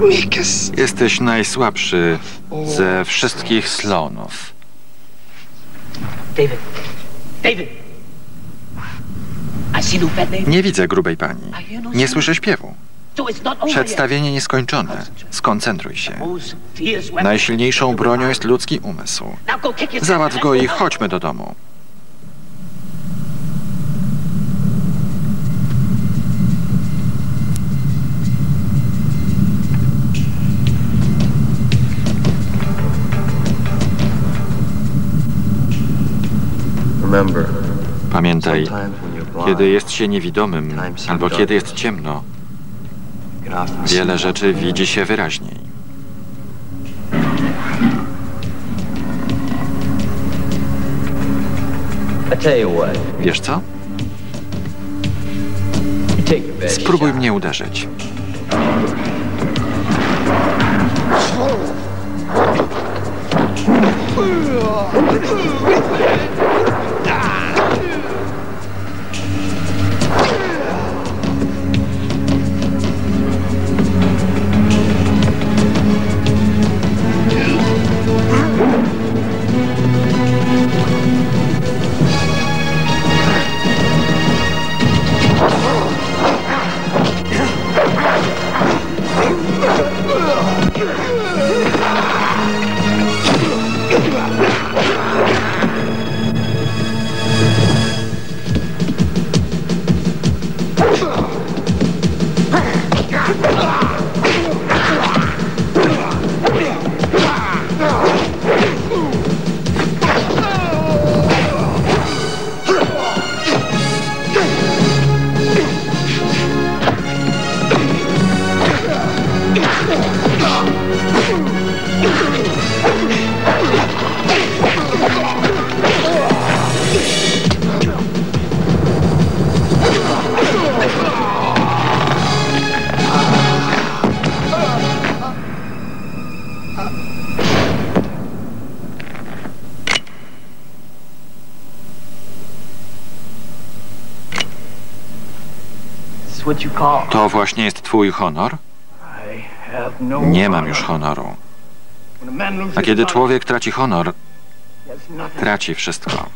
Jesteś najsłabszy ze wszystkich slonów. Nie widzę grubej pani. Nie słyszę śpiewu. Przedstawienie nieskończone. Skoncentruj się. Najsilniejszą bronią jest ludzki umysł. Załatw go i chodźmy do domu. Pamiętaj, kiedy jest się niewidomym albo kiedy jest ciemno, wiele rzeczy widzi się wyraźniej. Wiesz co? Spróbuj mnie uderzyć. To właśnie jest twój honor? Nie mam już honoru. A kiedy człowiek traci honor, traci wszystko.